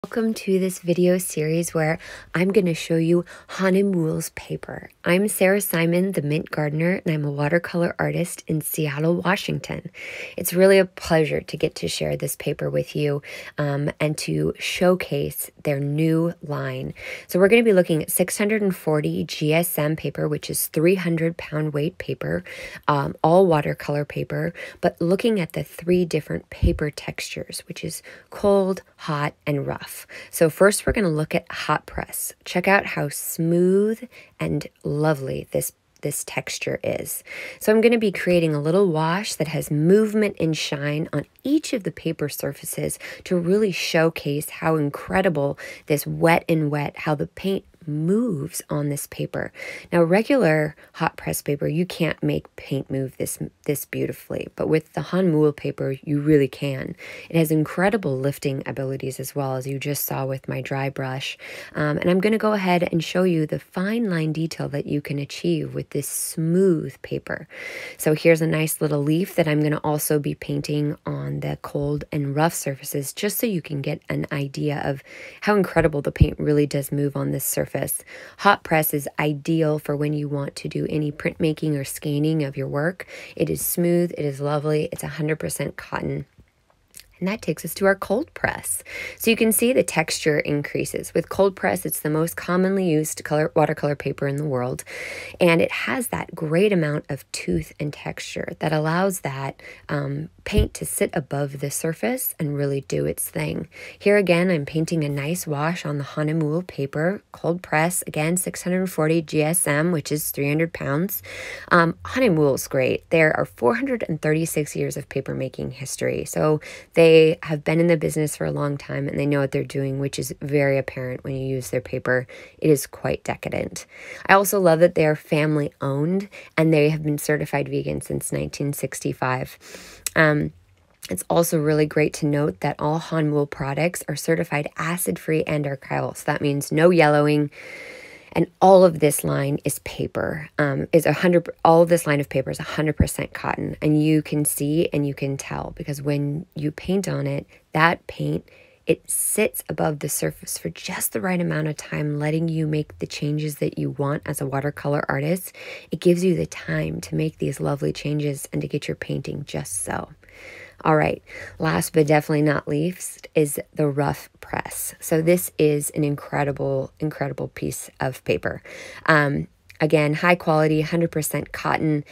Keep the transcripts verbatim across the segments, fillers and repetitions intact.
Welcome to this video series where I'm going to show you Hahnemühle's paper. I'm Sarah Simon, the Mint Gardener, and I'm a watercolor artist in Seattle, Washington. It's really a pleasure to get to share this paper with you um, and to showcase their new line. So we're going to be looking at six hundred forty G S M paper, which is three hundred pound weight paper, um, all watercolor paper, but looking at the three different paper textures, which is cold, hot, and rough. So first we're going to look at hot press. Check out how smooth and lovely this this texture is. So I'm going to be creating a little wash that has movement and shine on each of the paper surfaces to really showcase how incredible this wet and wet, how the paint moves on this paper. Now, regular hot press paper, you can't make paint move this this beautifully, but with the Hahnemühle paper, you really can. It has incredible lifting abilities as well, as you just saw with my dry brush. Um, and I'm going to go ahead and show you the fine line detail that you can achieve with this smooth paper. So here's a nice little leaf that I'm going to also be painting on the cold and rough surfaces, just so you can get an idea of how incredible the paint really does move on this surface. Hot press is ideal for when you want to do any printmaking or scanning of your work. It is smooth, it is lovely, it's one hundred percent cotton. And that takes us to our cold press. So you can see the texture increases. With cold press, it's the most commonly used color, watercolor paper in the world. And it has that great amount of tooth and texture that allows that um, paint to sit above the surface and really do its thing. Here again, I'm painting a nice wash on the Hahnemühle paper, cold press, again, six hundred forty G S M, which is three hundred pounds. Um, Hahnemühle's great. There are four hundred thirty-six years of paper making history. So they They have been in the business for a long time and they know what they're doing, which is very apparent when you use their paper. It is quite decadent. I also love that they are family owned and they have been certified vegan since nineteen sixty-five. Um, It's also really great to note that all Hahnemühle products are certified acid-free and archival. So that means no yellowing. And all of this line is paper, um, is a hundred, all of this line of paper is one hundred percent cotton. And you can see and you can tell because when you paint on it, that paint, it sits above the surface for just the right amount of time, letting you make the changes that you want as a watercolor artist. It gives you the time to make these lovely changes and to get your painting just so. All right, last but definitely not least is the rough press. So this is an incredible, incredible piece of paper. Um, again, high quality, one hundred percent cotton.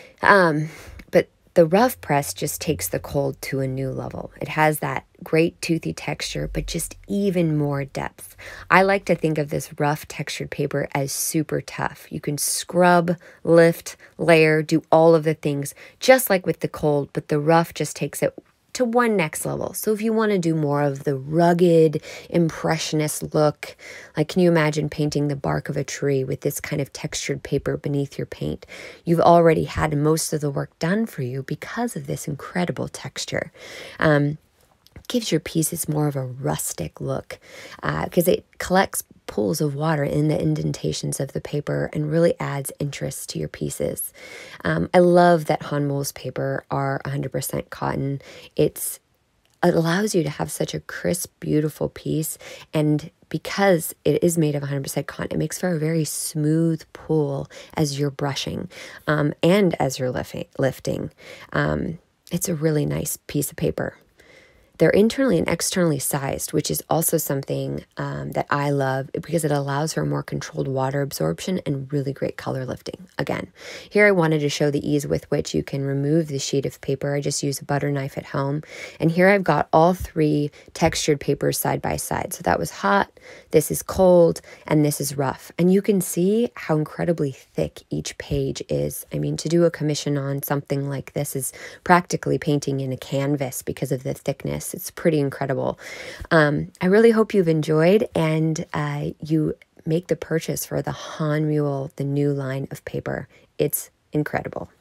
Um, but the rough press just takes the cold to a new level. It has that great toothy texture, but just even more depth. I like to think of this rough textured paper as super tough. You can scrub, lift, layer, do all of the things, just like with the cold, but the rough just takes it to one next level. So if you want to do more of the rugged, impressionist look, like can you imagine painting the bark of a tree with this kind of textured paper beneath your paint? You've already had most of the work done for you because of this incredible texture. Um, gives your pieces more of a rustic look because uh, it collects pools of water in the indentations of the paper and really adds interest to your pieces. Um, I love that Hahnemühle's paper are one hundred percent cotton. It's, it allows you to have such a crisp, beautiful piece, and because it is made of one hundred percent cotton, it makes for a very smooth pool as you're brushing um, and as you're lifting. lifting. Um, it's a really nice piece of paper. They're internally and externally sized, which is also something um, that I love because it allows for more controlled water absorption and really great color lifting. Again, here I wanted to show the ease with which you can remove the sheet of paper. I just use a butter knife at home. And here I've got all three textured papers side by side. So that was hot, this is cold, and this is rough. And you can see how incredibly thick each page is. I mean, to do a commission on something like this is practically painting in a canvas because of the thickness. It's pretty incredible. Um, I really hope you've enjoyed and uh, you make the purchase for the Hahnemühle, the new line of paper. It's incredible.